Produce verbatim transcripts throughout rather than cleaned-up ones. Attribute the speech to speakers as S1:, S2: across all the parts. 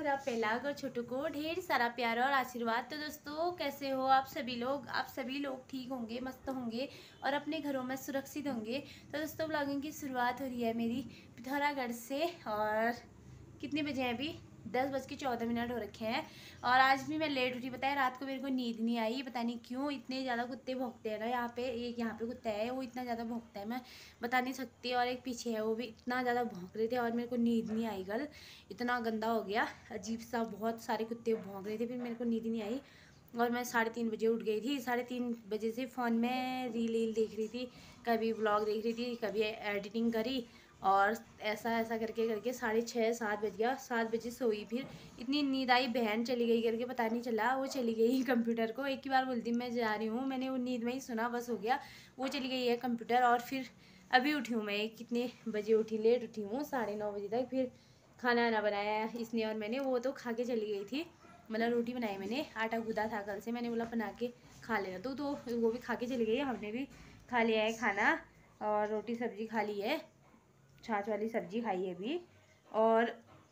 S1: हरा पहलाग और छोटू को ढेर सारा प्यार और आशीर्वाद। तो दोस्तों कैसे हो आप सभी लोग? आप सभी लोग ठीक होंगे, मस्त होंगे और अपने घरों में सुरक्षित होंगे। तो दोस्तों ब्लॉगिंग की शुरुआत हो रही है मेरी पिथौरागढ़ से और कितने बजे हैं अभी? दस बज के चौदह मिनट हो रखे हैं और आज भी मैं लेट उठी। बताया रात को मेरे को नींद नहीं आई, पता नहीं क्यों। इतने ज़्यादा कुत्ते भौंकते हैं ना यहाँ पे। एक यहाँ पे कुत्ता है वो इतना ज़्यादा भौंकता है मैं बता नहीं सकती, और एक पीछे है वो भी इतना ज़्यादा भौंक रहे थे और मेरे को नींद नहीं आई। कल इतना गंदा हो गया, अजीब सा, बहुत सारे कुत्ते भौंक रहे थे, फिर मेरे को नींद नहीं आई और मैं साढ़े तीन बजे उठ गई थी। साढ़े तीन बजे से फ़ोन में रील रील देख रही थी, कभी व्लॉग देख रही थी, कभी एडिटिंग करी और ऐसा ऐसा करके करके साढ़े छः सात बज गया। सात बजे सोई, फिर इतनी नींद आई, बहन चली गई करके पता नहीं चला। वो चली गई कंप्यूटर को, एक ही बार बोलती मैं जा रही हूँ, मैंने वो नींद में ही सुना, बस हो गया। वो चली गई है कंप्यूटर और फिर अभी उठी हूँ मैं। कितने बजे उठी? लेट उठी हूँ, साढ़े नौ बजे तक। फिर खाना वाना बनाया इसने और मैंने, वो तो खा के चली गई थी। मतलब रोटी बनाई मैंने, आटा गूदा था कल से, मैंने बोला बना के खा लेना तो तो वो भी खा के चली गई। हमने भी खा लिया है खाना और रोटी सब्जी खा ली है, छाछ वाली सब्जी खाई है अभी। और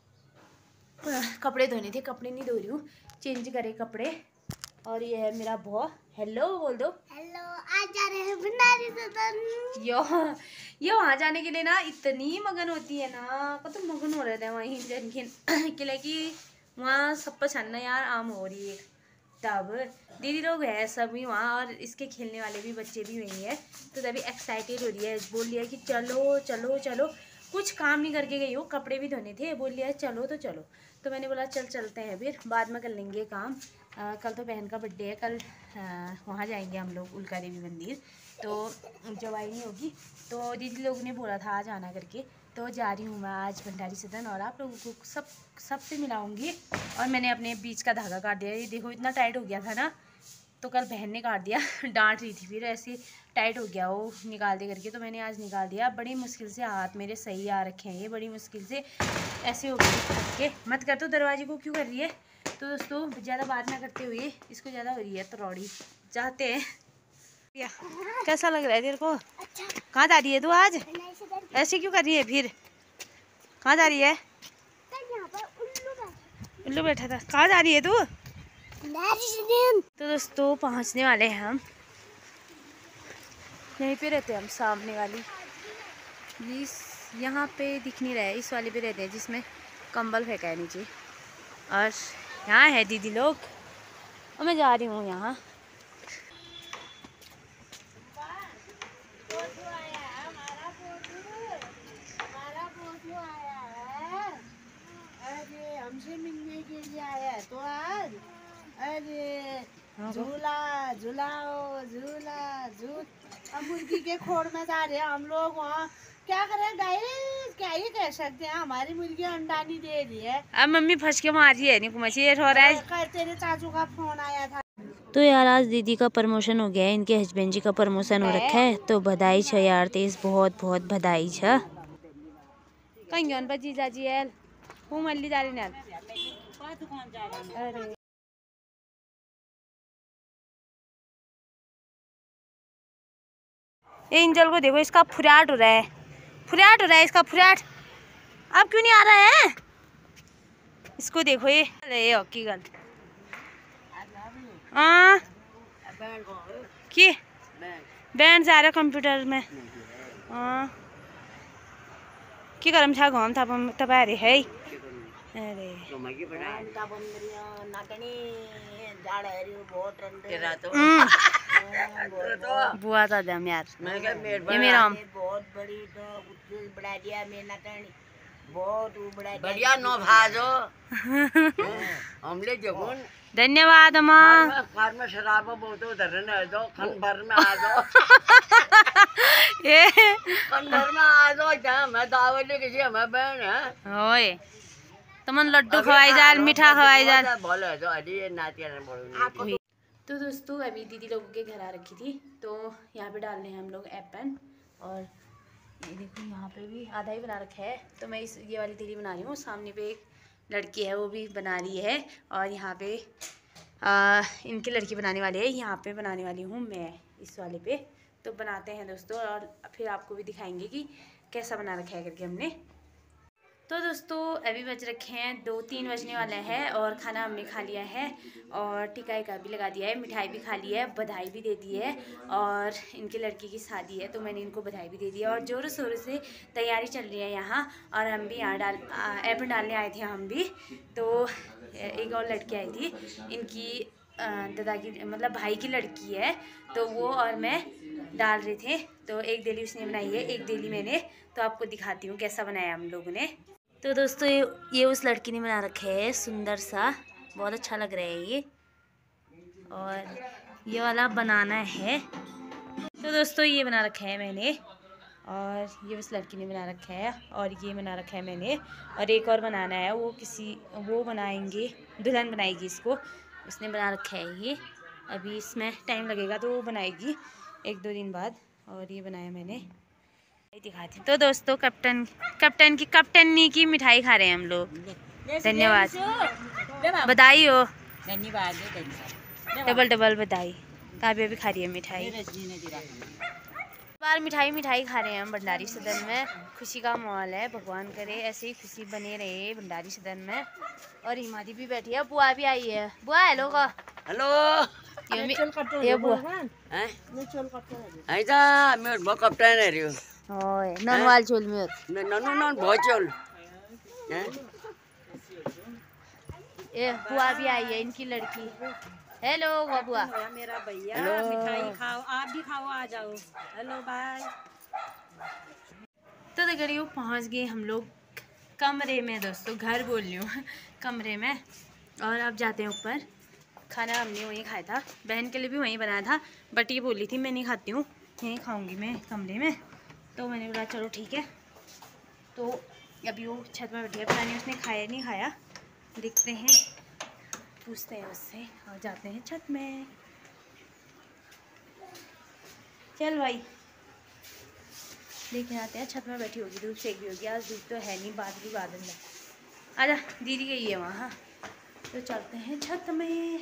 S1: कपड़े धोने थे, कपड़े नहीं धो रही हूँ, चेंज करे कपड़े। और ये है मेरा बॉ। हेलो बोल दो। हेलो। आज जा रहे हैं भंडारी सदन। यो ये वहाँ जाने के लिए ना इतनी मगन होती है ना, तो मगन हो रहे थे वहीं के कि वहाँ सब पसंद ना यार आम हो रही है। तब दीदी लोग हैं सभी वहाँ और इसके खेलने वाले भी बच्चे भी वही है, तो तभी एक्साइटेड हो रही है। बोल लिया कि चलो चलो चलो, कुछ काम नहीं करके गई हो, कपड़े भी धोने थे, बोल लिया चलो तो चलो। तो मैंने बोला चल चलते हैं, फिर बाद में कर लेंगे काम। आ, कल तो बहन का बर्थडे है, कल वहाँ जाएंगे हम लोग उल्का देवी मंदिर, तो जवाई नहीं होगी। तो दीदी लोग ने बोला था आज आना करके, तो जा रही हूँ मैं आज भंडारी सदन और आप लोगों को सब सबसे मिलाऊंगी। और मैंने अपने बीच का धागा काट दिया, ये देखो इतना टाइट हो गया था ना, तो कल बहन ने काट दिया डांट रही थी, फिर ऐसे टाइट हो गया वो निकाल दे करके, तो मैंने आज निकाल दिया। बड़ी मुश्किल से हाथ मेरे सही आ रखे हैं, ये बड़ी मुश्किल से ऐसे हो गए। मत कर, तो दरवाजे को क्यों कर रही है? तो दोस्तों ज़्यादा बात ना करते हुए, इसको ज़्यादा हो रही है तरौड़ी, चाहते हैं। कैसा लग रहा है तेरे को? अच्छा। कहाँ जा रही है तू आज? ऐसे क्यों कर रही है? फिर कहाँ जा रही है? उल्लू बैठा था। कहाँ जा रही है तू? तो दोस्तों पहुँचने वाले हैं हम, यहीं पे रहते हैं हम, सामने वाली इस यहाँ पे दिख नहीं रहा है, इस वाले पे रहते हैं जिसमें कंबल फेंका है नीचे। और यहाँ है दीदी लोग और मैं जा रही हूँ यहाँ।
S2: हमसे मिलने के लिए आया है तो आज अरे झूला झूलाओ झूला झूल। अब मुर्गी के खोड़ में जा रहे हैं हम लोग, वहाँ क्या करें गाइस, क्या ही कह सकते हैं, हमारी मुर्गी अंडा नहीं दे रही है।
S1: अब मम्मी फंस के मार रही है, नहीं मछली हो रहा है।
S2: तेरे चाचू का फोन आया था।
S3: तो यार आज दीदी का प्रमोशन हो गया है, इनके हस्बैंड जी का प्रमोशन हो रखा है, तो बधाई छ यार, तेज बहुत बहुत बधाई छ।
S1: कहीं बजी जाजी एल हूँ मल्ली जा रही ना। अरे एंजल को देखो, इसका फुराट हो रहा है, फुराट हो रहा है इसका फुराट। अब क्यों नहीं आ रहा है? इसको देखो, ये अरे हॉकी गल हाँ की बैंड जा रहा कंप्यूटर में। हाँ की करम छा घूम था तबा रे है। अरे बुआ था दम यार, ये मेरा आम
S2: बहुत बड़ी बड़ा दिया मेरा बहुत
S4: बढ़िया नो भाजो हमले जगुन।
S1: धन्यवाद अम्मा।
S4: कार में शराब बहुत उधर न दो, खन भर में आ जाओ
S1: ये
S4: खन भर में आ जाओ, जहाँ मैं दावत लेके जी हमें बहन है
S1: ओए तुमन लड्डू खवाई जाल, मीठा खवाई जाल।
S4: बोले जो अभी ये नातिया ने बोल।
S1: तो दोस्तों अभी दीदी लोगों के घर आ रखी थी, तो यहाँ पे डाल रहे हैं हम लोग एपन। और ये देखो यहाँ पे भी आधा ही बना रखा है, तो मैं इस ये वाली तेली बना रही हूँ। सामने पे एक लड़की है वो भी बना रही है, और यहाँ पे आ, इनकी लड़की बनाने वाली है, यहाँ पे बनाने वाली हूँ मैं इस वाले पे। तो बनाते हैं दोस्तों और फिर आपको भी दिखाएंगे कि कैसा बना रखा है करके हमने। तो दोस्तों अभी बज रखे हैं दो तीन बजने वाला है और खाना हमने खा लिया है और टिकाई का भी लगा दिया है, मिठाई भी खा ली है, बधाई भी दे दी है और इनकी लड़की की शादी है तो मैंने इनको बधाई भी दे दी है और ज़ोरों शोरों से तैयारी चल रही है यहाँ। और हम भी यहाँ डाल एप्रन डालने आए थे हम भी। तो एक और लड़की आई थी, इनकी दादा की मतलब भाई की लड़की है, तो वो और मैं डाल रहे थे। तो एक देली उसने बनाई है, एक देली मैंने, तो आपको दिखाती हूँ कैसा बनाया हम लोगों ने। तो दोस्तों ये ये उस लड़की ने बना रखा है सुंदर सा, बहुत अच्छा लग रहा है ये। और ये वाला बनाना है। तो दोस्तों ये बना रखा है मैंने और ये उस लड़की ने बना रखा है और ये बना रखा है मैंने और एक और बनाना है, वो किसी वो बनाएंगे, दुल्हन बनाएगी इसको, उसने बना रखा है ये। अभी इसमें टाइम लगेगा तो वो बनाएगी एक दो दिन बाद। और ये बनाया मैंने, दिखाती हूँ। तो दोस्तों कैप्टन कैप्टन की कैप्टनी की मिठाई खा रहे हैं हम लोग। धन्यवाद, बधाई हो,
S2: धन्यवाद
S1: डबल डबल बधाई। काव्या भी खा रही है मिठाई, बार मिठाई मिठाई खा रहे हैं हम भंडारी सदन में। खुशी का माहौल है, भगवान करे ऐसे ही खुशी बने रहे भंडारी सदन में। और हिमादी भी बैठी है, बुआ भी आई है। बुआ हेलो का
S4: हेलो
S1: ये बुआ
S4: हैं ऐसा मेरे बहुत कप्तान है रियो
S1: ओए ननवाल चोल में
S4: नन्नू नन बहुत चल हैं
S1: ये बुआ भी आई है, इनकी लड़की। हेलो बुआ।
S2: मेरा भैया मिठाई खाओ, आप भी खाओ, आ जाओ। Hello bye.
S1: तो देखिए पहुंच गए हम लोग कमरे में दोस्तों, घर बोल रही हूँ कमरे में। और अब जाते हैं ऊपर। खाना हमने वहीं खाया था, बहन के लिए भी वहीं बनाया था, बट ये बोली थी मैं नहीं खाती हूँ, यहीं खाऊंगी मैं कमरे में। तो मैंने बोला चलो ठीक है। तो अभी वो छत में बैठी है, पता नहीं उसने खाया नहीं खाया, देखते हैं, पूछते हैं उससे और जाते हैं छत में। चल भाई देखने आते हैं, छत में बैठी होगी, धूप सेक भी होगी। आज धूप तो है नहीं, बादल ही बादल है। आजा, दीदी गई है वहाँ, तो चलते हैं छत में।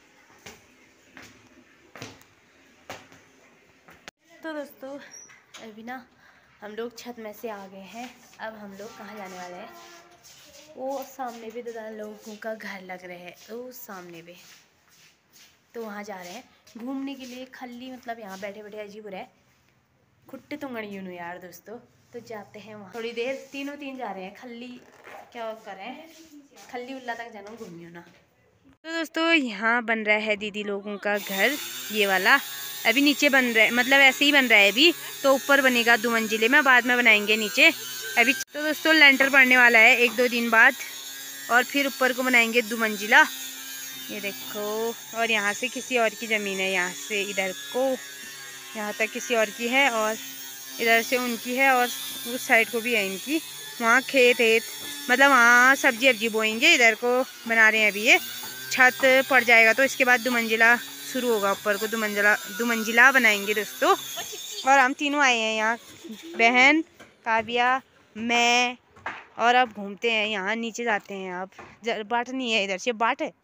S1: तो दोस्तों अभी ना हम लोग छत में से आ गए हैं। अब हम लोग कहाँ जाने वाले हैं, वो सामने भी दादा लोगों का घर लग रहा है, तो सामने भी, तो वहाँ जा रहे हैं घूमने के लिए। खल्ली मतलब यहाँ बैठे बैठे अजीब हो रहा है, खुट्टे तो गड़ी यूँ यार दोस्तों। तो जाते हैं वहाँ थोड़ी देर, तीनों तीन जा रहे हैं। खल्ली क्या करें, खल्ली उल्ला तक जाना घूमियो ना। तो दोस्तों यहाँ बन रहा है दीदी लोगों का घर, ये वाला अभी नीचे बन रहा है, मतलब ऐसे ही बन रहा है अभी, तो ऊपर बनेगा दो मंजिले में, बाद में बनाएंगे नीचे अभी। तो दोस्तों लेंटर पड़ने वाला है एक दो दिन बाद और फिर ऊपर को बनाएंगे दो मंजिला। ये देखो, और यहाँ से किसी और की ज़मीन है, यहाँ से इधर को यहाँ तक किसी और की है और इधर से उनकी है और उस साइड को भी है इनकी। वहाँ खेत है, मतलब वहाँ सब्जी अब्जी बोएंगे, इधर को बना रहे हैं अभी। ये छत पड़ जाएगा तो इसके बाद दो मंजिला शुरू होगा, ऊपर को दो मंजिला दो मंजिला बनाएंगे दोस्तों। और हम तीनों आए हैं यहाँ, बहन, काव्या, मैं, और अब घूमते हैं यहाँ नीचे जाते हैं। अब बाट नहीं है, इधर से बाट है।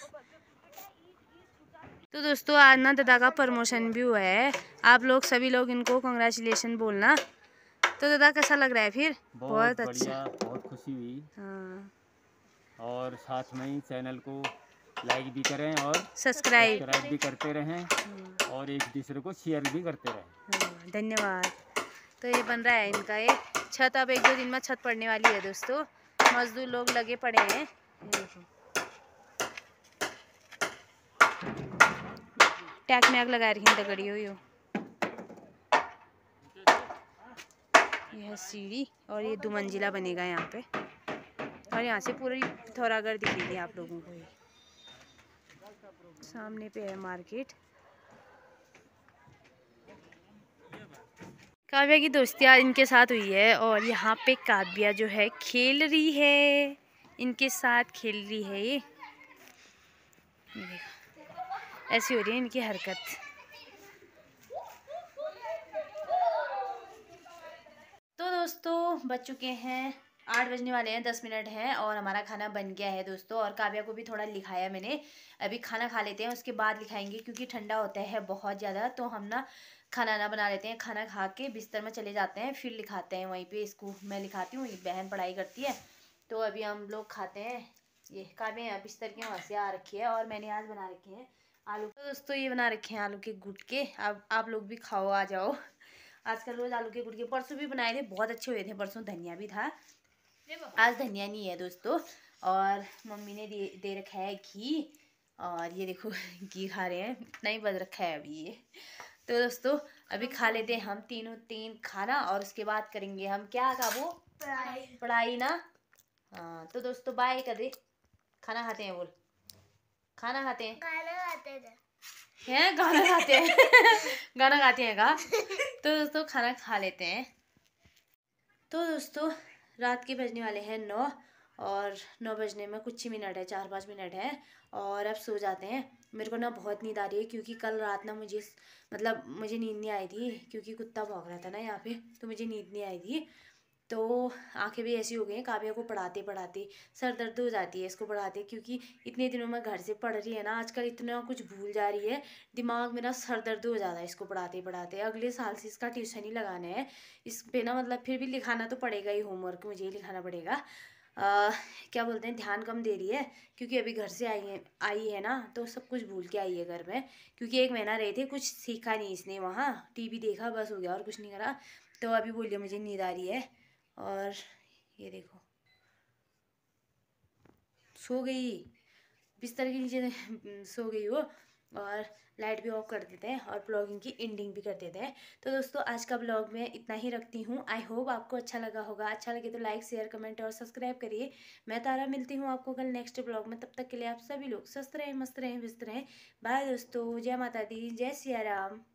S1: तो दोस्तों आज ना दादा का प्रमोशन भी हुआ है, आप लोग सभी लोग इनको कांग्रेचुलेशन बोलना। तो दादा कैसा लग रहा है फिर?
S5: बहुत,
S1: बहुत अच्छा,
S5: बहुत खुशी हुई।
S1: हाँ।
S5: और साथ में ही चैनल को लाइक भी करें और
S1: सब्सक्राइब
S5: सब्सक्राइब भी करते रहें और एक दूसरे को शेयर भी करते रहें।
S1: हाँ, धन्यवाद। तो ये बन रहा है इनका ये छत, अब एक दो दिन में छत पड़ने वाली है दोस्तों। मजदूर लोग लगे पड़े हैं, टैक में आग लगा रही है तगड़ी हुई हो। यह है सीढ़ी और ये दो मंजिला बनेगा यहाँ पे, और यहाँ से पूरी पिथौरागढ़ दिखेगी आप लोगों को। ये सामने पे है मार्केट। काव्या की दोस्ती आज इनके साथ हुई है और यहाँ पे काव्या जो है खेल रही है, इनके साथ खेल रही है। ये देखो ऐसी हो रही है इनकी हरकत। तो दोस्तों बज चुके हैं, आठ बजने वाले हैं, दस मिनट हैं और हमारा खाना बन गया है दोस्तों। और काव्या को भी थोड़ा लिखाया मैंने, अभी खाना खा लेते हैं उसके बाद लिखाएंगे क्योंकि ठंडा होता है बहुत ज़्यादा। तो हम ना खाना ना बना लेते हैं, खाना खा के बिस्तर में चले जाते हैं, फिर लिखाते हैं वहीं पे। इसको मैं लिखाती हूँ, बहन पढ़ाई करती है। तो अभी हम लोग खाते हैं। ये काव्य बिस्तर के वहाँ से आ रखी है और मैंने आज बना रखे हैं आलू। तो दोस्तों ये बना रखे हैं आलू के गुटके। अब आप लोग भी खाओ, आ जाओ। आजकल रोज आलू के गुटके, परसों भी बनाए थे, बहुत अच्छे हुए थे। परसों धनिया भी था, आज धनिया नहीं है दोस्तों। और मम्मी ने दे दे रखा है घी, और ये देखो घी खा रहे हैं, इतना ही बच रखा है अभी ये। तो दोस्तों अभी खा लेते हैं हम तीनों तीन खाना, और उसके बाद करेंगे हम क्या का वो पढ़ाई पढ़ाई ना। हाँ तो दोस्तों बाय कर दे। खाना खाते हैं, बोल खाना खाते हैं,
S2: खाना खाते हैं,
S1: हैं गाना खाते हैं गाना गाते हैं का। तो दोस्तों खाना खा लेते हैं। तो दोस्तों रात के बजने वाले हैं नौ, और नौ बजने में कुछ ही मिनट है, चार पाँच मिनट है, और अब सो जाते हैं। मेरे को ना बहुत नींद आ रही है, क्योंकि कल रात ना मुझे मतलब मुझे नींद नहीं आई थी, क्योंकि कुत्ता भौंक रहा था ना यहाँ पे, तो मुझे नींद नहीं आई थी। तो आंखें भी ऐसी हो गई हैं, काव्या को पढ़ाते पढ़ाते सर दर्द हो जाती है इसको पढ़ाते, क्योंकि इतने दिनों में घर से पढ़ रही है ना, आजकल इतना कुछ भूल जा रही है, दिमाग मेरा सर दर्द हो जाता है इसको पढ़ाते पढ़ाते। अगले साल से इसका ट्यूशन ही लगाना है। इस पे ना मतलब फिर भी लिखाना तो पड़ेगा ही, होमवर्क मुझे ही लिखाना पड़ेगा। आ, क्या बोलते हैं, ध्यान कम दे रही है, क्योंकि अभी घर से आई है आई है ना, तो सब कुछ भूल के आई है घर में। क्योंकि एक महीना रहे थे, कुछ सीखा नहीं इसने, वहाँ टीवी देखा बस हो गया, और कुछ नहीं करा। तो अभी बोलिए मुझे नींद आ रही है, और ये देखो सो गई, बिस्तर के नीचे सो गई वो। और लाइट भी ऑफ कर देते हैं, और ब्लॉगिंग की एंडिंग भी कर देते हैं। तो दोस्तों आज का ब्लॉग में इतना ही रखती हूँ। आई होप आपको अच्छा लगा होगा। अच्छा लगे तो लाइक शेयर कमेंट और सब्सक्राइब करिए। मैं तारा मिलती हूँ आपको कल नेक्स्ट ब्लॉग में। तब तक के लिए आप सभी लोग स्वस्थ रहें, मस्त रहें, व्यस्त रहें। बाय दोस्तों, जय माता दी, जय सिया राम।